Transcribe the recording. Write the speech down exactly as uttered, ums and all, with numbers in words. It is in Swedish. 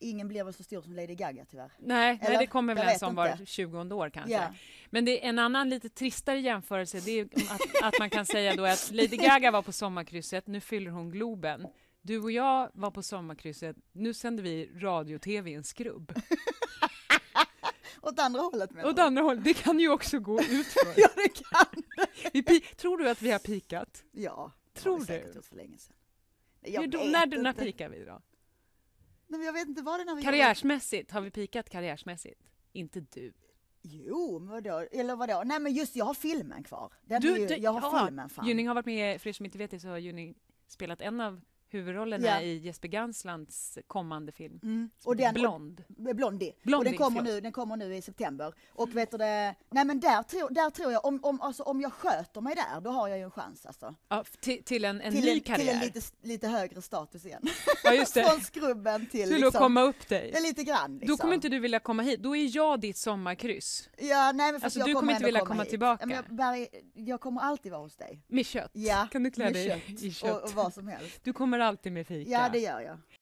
ingen blir väl så stor som Lady Gaga tyvärr. Nej, nej det kommer väl en som var tjugonde år kanske. Ja. Men det är en annan lite tristare jämförelse, det är att, att man kan säga då att Lady Gaga var på sommarkrysset, nu fyller hon Globen. Du och jag var på sommarkrysset, nu sänder vi radio-tv i en skrubb. Åt andra hållet med. Åt andra hållet, det kan ju också gå ut för. Ja, det kan. Vi pi- tror du att vi har pikat? Ja, tror du? du? För länge sedan. Jag då, när, när pikar vi då? Nej, jag vet inte vad det är när vi Karriärsmässigt, har vi pikat karriärsmässigt? Inte du. Jo, men vadå? Eller vadå? Nej, men just jag har filmen kvar. Den Du, är ju, det, jag har ja, filmen fan. Gynning har varit med, för er som inte vet det så har Gynning spelat en av huvudrollerna ja. i Jesper Ganslands kommande film. Mm. Och den, Blond. Och, Blondie. Blondie. Och den kommer, nu, den kommer nu i september. Och vet du det, nej men där, tro, där tror jag, om, om, alltså, om jag sköter mig där, då har jag ju en chans alltså. Ja, till, till en, en till ny en, karriär. Till en lite, lite högre status igen. Ja, just det. Från skrubben till till liksom, att komma upp dig. Det är lite grann. Liksom. Då kommer inte du vilja komma hit, då är jag ditt sommarkryss. Ja, nej men alltså, jag du kommer inte vilja komma, komma tillbaka. Men jag, Berg, jag kommer alltid vara hos dig. Med kött? Ja, kan du klä dig kött i kött? Och, och vad som helst. Du kommer alltid med fika. Ja, det gör jag.